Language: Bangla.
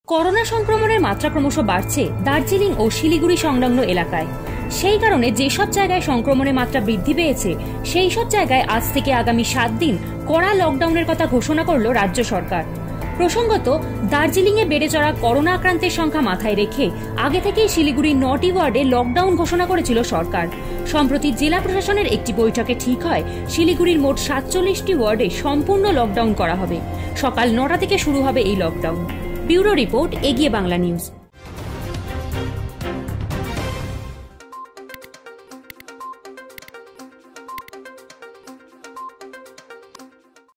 করোনা সংক্রমণের মাত্রা ক্রমশ বাড়ছে দার্জিলিং ও শিলিগুড়ি সংলগ্ন এলাকায়। সেই কারণে যেসব জায়গায় সংক্রমণের মাত্রা বৃদ্ধি পেয়েছে সেই সব জায়গায় আজ থেকে আগামী 7 দিন কড়া লকডাউনের কথা ঘোষণা করল রাজ্য সরকার। প্রসঙ্গত, দার্জিলিংয়ে বেড়ে চড়া করোনা আক্রান্তের সংখ্যা মাথায় রেখে আগে থেকেই শিলিগুড়ির 9টি ওয়ার্ডে লকডাউন ঘোষণা করেছিল সরকার। সম্প্রতি জেলা প্রশাসনের একটি বৈঠকে ঠিক হয় শিলিগুড়ির মোট 47টি ওয়ার্ডে সম্পূর্ণ লকডাউন করা হবে। সকাল 9টা থেকে শুরু হবে এই লকডাউন। ব্যুরো রিপোর্ট, এগিয়ে বাংলা নিউজ।